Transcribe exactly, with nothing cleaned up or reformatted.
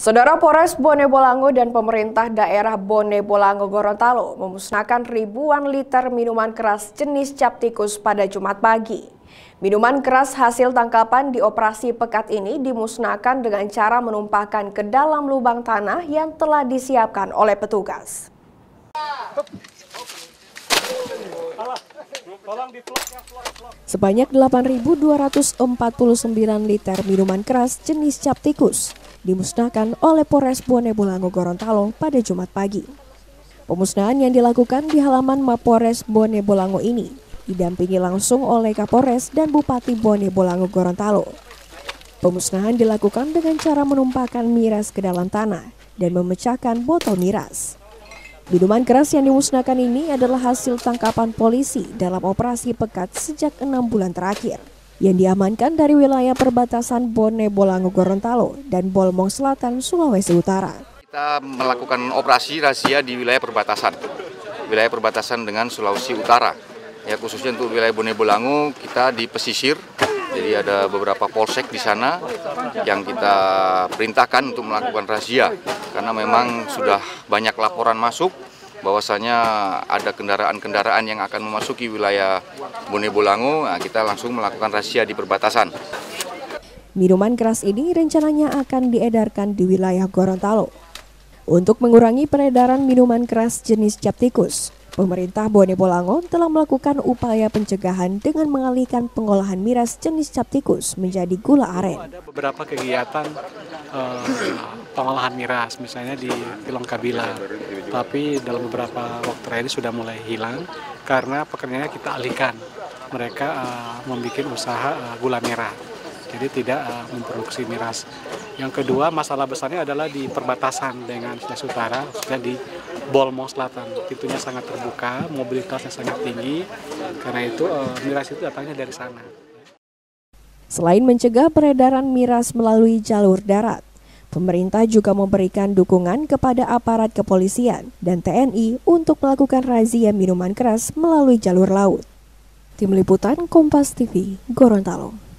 Saudara Polres Bone Bolango dan pemerintah daerah Bone Bolango Gorontalo memusnahkan ribuan liter minuman keras jenis cap tikus pada Jumat pagi. Minuman keras hasil tangkapan di operasi pekat ini dimusnahkan dengan cara menumpahkan ke dalam lubang tanah yang telah disiapkan oleh petugas. Sebanyak delapan ribu dua ratus empat puluh sembilan liter minuman keras jenis cap tikus dimusnahkan oleh Polres Bone Bolango Gorontalo pada Jumat pagi. Pemusnahan yang dilakukan di halaman Mapores Bone Bolango ini didampingi langsung oleh Kapolres dan Bupati Bone Bolango Gorontalo. Pemusnahan dilakukan dengan cara menumpahkan miras ke dalam tanah dan memecahkan botol miras. Minuman keras yang dimusnahkan ini adalah hasil tangkapan polisi dalam operasi pekat sejak enam bulan terakhir yang diamankan dari wilayah perbatasan Bone Bolango Gorontalo dan Bolmong Selatan, Sulawesi Utara. Kita melakukan operasi razia di wilayah perbatasan, wilayah perbatasan dengan Sulawesi Utara. Ya, khususnya untuk wilayah Bone Bolango kita di pesisir, jadi ada beberapa polsek di sana yang kita perintahkan untuk melakukan razia karena memang sudah banyak laporan masuk bahwasanya ada kendaraan-kendaraan yang akan memasuki wilayah Bone Bolango. Nah, kita langsung melakukan razia di perbatasan. Minuman keras ini rencananya akan diedarkan di wilayah Gorontalo. Untuk mengurangi peredaran minuman keras jenis cap tikus, pemerintah Bone Bolango telah melakukan upaya pencegahan dengan mengalihkan pengolahan miras jenis cap tikus menjadi gula aren. Ada beberapa kegiatan uh, pengolahan miras, misalnya di Pilong Kabila, tapi dalam beberapa waktu terakhir sudah mulai hilang karena pekerjaannya kita alihkan. Mereka uh, membuat usaha uh, gula merah, jadi tidak uh, memproduksi miras. Yang kedua, masalah besarnya adalah di perbatasan dengan Sulawesi Utara, khususnya di Bolmong Selatan. Pintunya sangat terbuka, mobilitasnya sangat tinggi, karena itu uh, miras itu datangnya dari sana. Selain mencegah peredaran miras melalui jalur darat, pemerintah juga memberikan dukungan kepada aparat kepolisian dan T N I untuk melakukan razia minuman keras melalui jalur laut. Tim Liputan Kompas T V, Gorontalo.